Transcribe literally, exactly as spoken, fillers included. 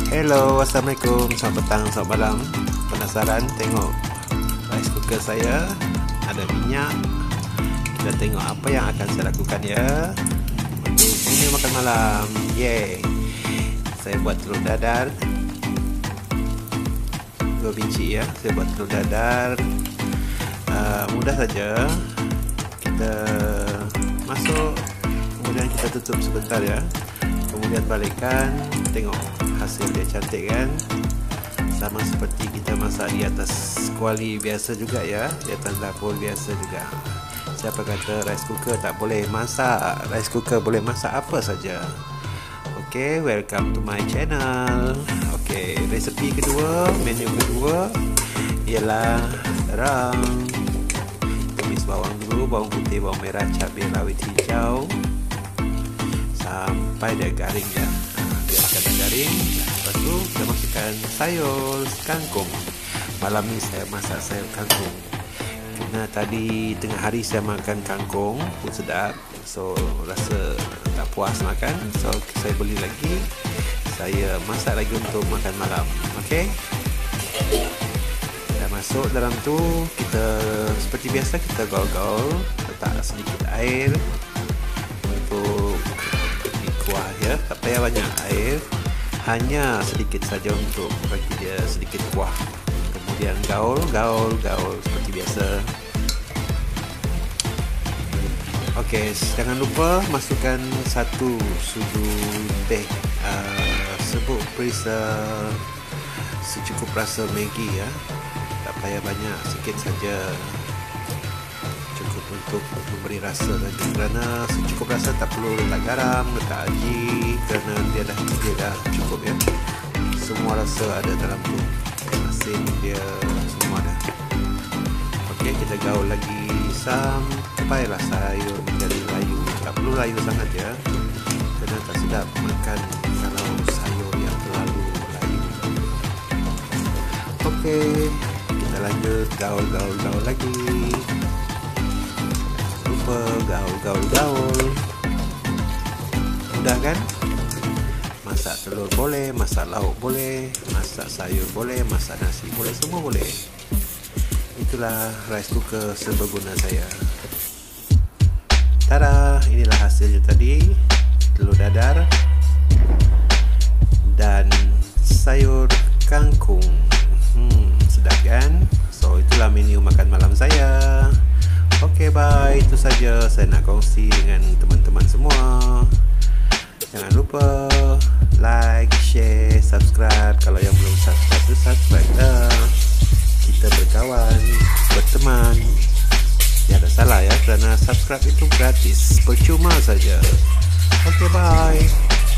Hello, Assalamualaikum, selamat petang, selamat malam. Penasaran tengok rice cooker saya? Ada minyak. Kita tengok apa yang akan saya lakukan ya untuk menu makan malam. Yeay. Saya buat telur dadar dua biji ya. Saya buat telur dadar uh, mudah saja. Kita masuk, kemudian kita tutup sebentar ya, kemudian balikkan. Tengok hasil dia cantik kan, sama seperti kita masak di atas kuali biasa juga ya, di atas dapur biasa juga. Siapa kata rice cooker tak boleh masak? Rice cooker boleh masak apa saja. Ok, welcome to my channel. Ok, resepi kedua, menu kedua ialah terang. Tumis bawang dulu, bawang putih, bawang merah, cabai rawit hijau sampai dia garing ya. Biarkan dia garing. Lepas tu kita masukkan sayur kangkung. Malam ni saya masak sayur kangkung kerana tadi tengah hari saya makan kangkung pun sedap, so rasa tak puas makan, so saya beli lagi, saya masak lagi untuk makan malam. Ok, dah masuk dalam tu, kita seperti biasa kita gaul-gaul, letak sedikit air untuk kuah ya, tak payah banyak air, hanya sedikit saja untuk bagi dia sedikit kuah. Kemudian gaul, gaul, gaul seperti biasa. Ok, jangan lupa masukkan satu sudu teh uh, serbuk perisa secukup rasa Maggi ya. Tak payah banyak, sikit saja, cukup untuk memberi rasa saja. Kerana secukup rasa, tak perlu letak garam, letak aji, kerana dia dah dia dah cukup ya. Semua rasa ada dalam tu, asin dia semua ada. Ok, kita gaul lagi sampailah sayur menjadi layu. Tak perlu layu sangat ya, kerana tak sedap makan kalau sayur yang terlalu layu. Ok, kita lanjut gaul, gaul, gaul lagi. Lupa gaul, gaul, gaul. Mudah kan? Masak telur boleh, masak lauk boleh, masak sayur boleh, masak nasi boleh, semua boleh. Itulah rice cooker seberguna saya. Tada, inilah hasilnya tadi. Telur dadar dan sayur kangkung. Hmm, sedap kan? So itulah menu makan malam saya. Ok, bye. Itu saja saya nak kongsi dengan teman-teman semua. Jangan lupa like, share, subscribe. Kalau yang belum subscribe, tu subscribe dah. Kita berkawan, berteman. Tiada salah ya, kerana subscribe itu gratis, percuma saja. Ok, bye.